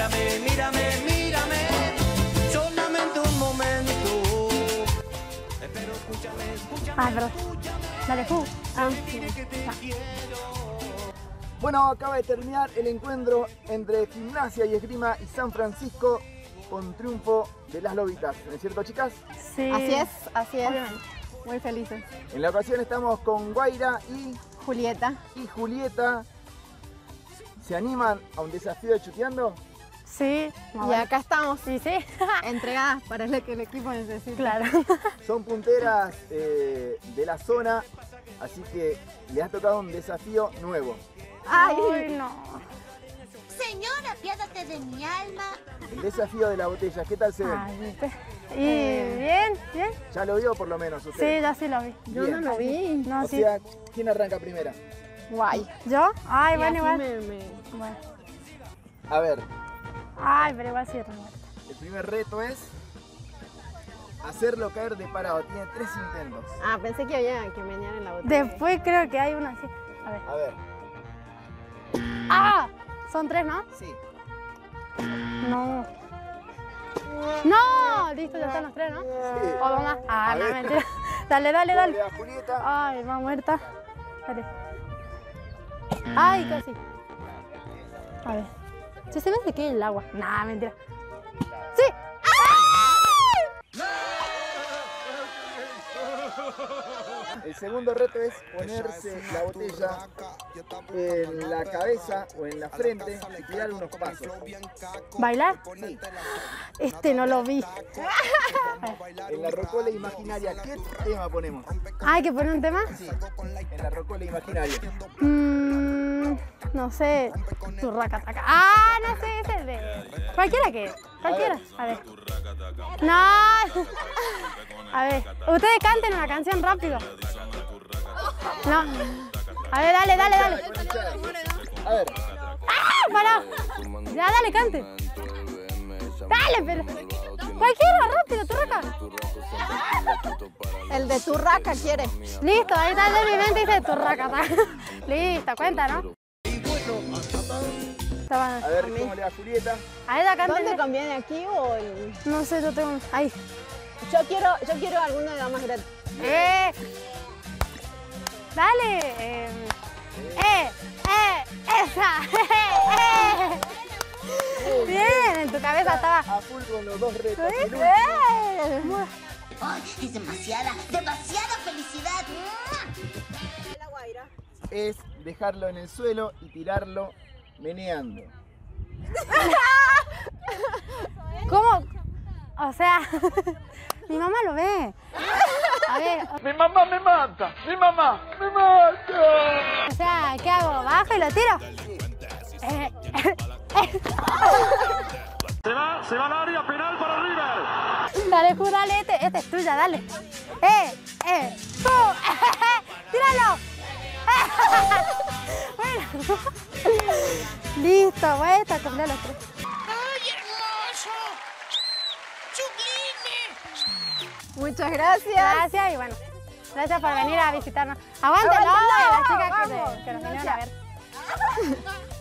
mírame, mírame, mírame. Solamente un momento. Pero escúchame, escúchame. Ah, perdón. Dale, Sí. Bueno, acaba de terminar el encuentro entre Gimnasia y Esgrima y San Francisco con triunfo de las Lobitas. ¿No es cierto, chicas? Sí. Así es, así es. Obviamente. Muy felices. En la ocasión estamos con Guaira y Julieta. Julieta. ¿Se animan a un desafío de chuteando? Sí. Y acá estamos, Sí, sí. entregadas para lo que el equipo necesita. Claro. Son punteras de la zona, así que les ha tocado un desafío nuevo. Ay, Ay, no. Señora, apiádate de mi alma. El desafío de la botella, ¿qué tal se ven? Ay, ¿viste? Y bien, bien. ¿Ya lo vio por lo menos usted? Sí, ya sí lo vi. yo no lo vi. No, O sí. sea, ¿quién arranca primera? Guay. ¿Yo? Ay, Y bueno, así igual. me- Bueno. A ver, Ay, pero igual sí, Roberta. el primer reto es hacerlo caer de parado. Tiene 3 intentos. Ah, pensé que había que menear en la botella. Después creo que hay una así. A ver. A ver, ¡Ah! Son 3, ¿no? sí. No. ¡No! Listo, ya están los 3, ¿no? Sí. O dos más. Ah, A no, ver. mentira. Dale, dale, Dale dale. a Julieta. Ay, va muerta. Dale. Ay, casi. A ver. Si se ve que queda el agua. Nah, mentira. ¡Sí! El segundo reto es ponerse la botella en la cabeza o en la frente y tirar unos pasos. ¿Bailar? Sí. Este no lo vi. En la rocola imaginaria, ¿qué tema ponemos? ¿Hay que poner un tema? Sí, en la rocola imaginaria. No sé. Turracataca. Ah, no sé, ese es de. Cualquiera que. Cualquiera. A ver. No. A ver. Ustedes canten una canción rápido. No. A ver, dale, dale, dale. A ver, ¡Ah! ¡Pará! Ya, dale, cante. Dale, pero. Cualquiera, rápido, turraca. El de Turraca quiere. Listo, ahí está de mi mente dice turracataca. Listo, cuenta, ¿no? Está a ver cómo le va a Julieta. A ella ¿Dónde cante. conviene, aquí o en...? No sé, yo tengo. Ahí. Yo quiero alguno de damas gratis. Dale. Esa. Bien, en tu cabeza estaba. A full con los dos retos. ¿Sí? El último Ay, es demasiada, demasiada felicidad. es dejarlo en el suelo y tirarlo meneando. ¿Cómo? O sea, mi mamá lo ve. A ver, Mi mamá me mata, mi mamá me mata. o sea, ¿qué hago? ¿Bajo y lo tiro? Se va al área penal para River. Dale, Ju, dale, este es tuya, dale. ¡Tú! ¡Tíralo! Bueno. Listo, voy a cumplir los 3. ¡Ay, hermoso! ¡Sublime! Muchas gracias. Gracias y bueno, gracias por venir a visitarnos. Aguántenlo, Aguántenlo, las chicas vamos. que nos vinieron a ver.